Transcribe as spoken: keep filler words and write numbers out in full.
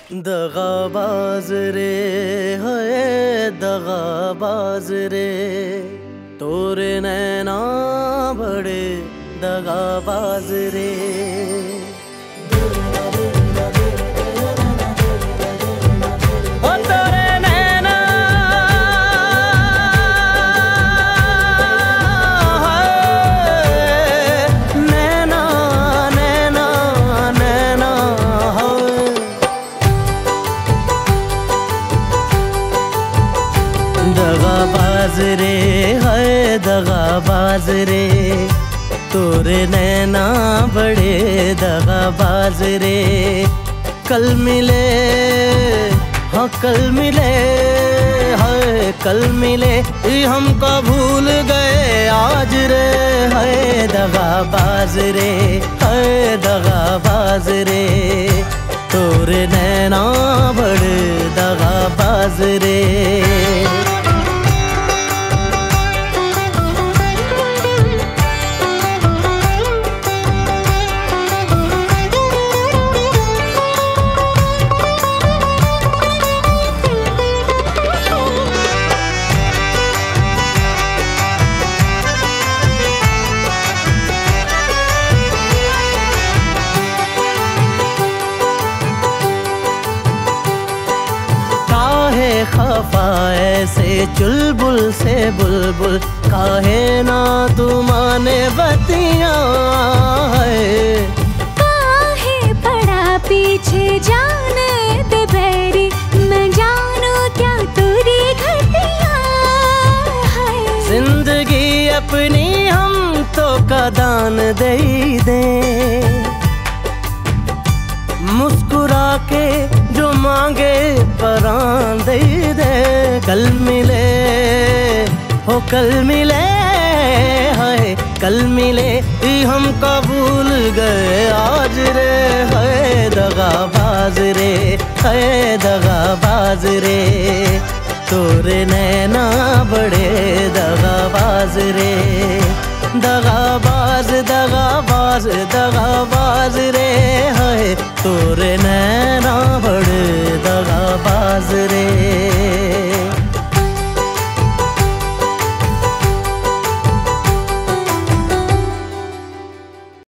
दगाबाज रे है दगाबाज रे, तोरे नैना बड़े दगाबाज रे। दगाबाज रे है दगाबाज रे, तोरे नैना बड़े दगाबाज रे। कल मिले हाँ कल मिले है कल मिले, हमको भूल गए आज रे। है दगाबाज रे है दगाबाज रे, तोरे नैना बड़े दगाबाज रे। खफा ऐसे चुलबुल से बुलबुल, काहे ना तू माने बतिया है। काहे पड़ा पीछे जाने दे बैरी, मैं जानू क्या तेरी घटिया है। जिंदगी अपनी हम तो का दान दे दे, मुस्कुरा के जो मांगे परान दे दे। कल मिले हो कल मिले है कल मिले, हम कबूल गए आज रे। है दगाबाज रे है दगाबाज रे, तोरे नैना बड़े दगाबाज रे। दगाबाज दगाबाज दगाबाज रे है, तोरे नैना